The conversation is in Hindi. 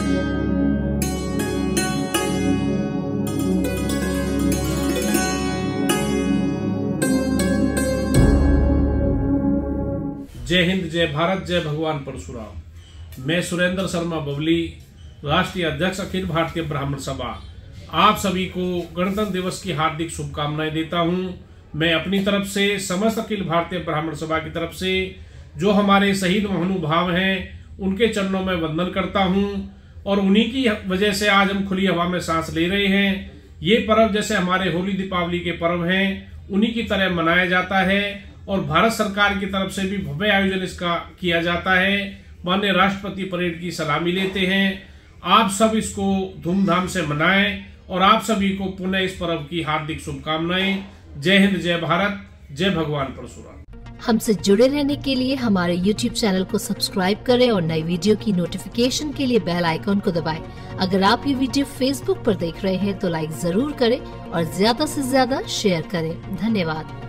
जय हिंद, जय भारत, जय भगवान परशुराम। मैं सुरेंद्र शर्मा बबली, राष्ट्रीय अध्यक्ष अखिल भारतीय ब्राह्मण सभा, आप सभी को गणतंत्र दिवस की हार्दिक शुभकामनाएं देता हूं। मैं अपनी तरफ से, समस्त अखिल भारतीय ब्राह्मण सभा की तरफ से जो हमारे शहीद महानुभाव हैं उनके चरणों में वंदन करता हूं और उन्हीं की वजह से आज हम खुली हवा में सांस ले रहे हैं। ये पर्व जैसे हमारे होली दीपावली के पर्व हैं उन्हीं की तरह मनाया जाता है और भारत सरकार की तरफ से भी भव्य आयोजन इसका किया जाता है। माननीय राष्ट्रपति परेड की सलामी लेते हैं। आप सब इसको धूमधाम से मनाएं और आप सभी को पुनः इस पर्व की हार्दिक शुभकामनाएं। जय हिंद, जय भारत, जय भगवान परशुराम। हमसे जुड़े रहने के लिए हमारे YouTube चैनल को सब्सक्राइब करें और नई वीडियो की नोटिफिकेशन के लिए बेल आइकॉन को दबाएं। अगर आप ये वीडियो Facebook पर देख रहे हैं तो लाइक जरूर करें और ज्यादा से ज्यादा शेयर करें। धन्यवाद।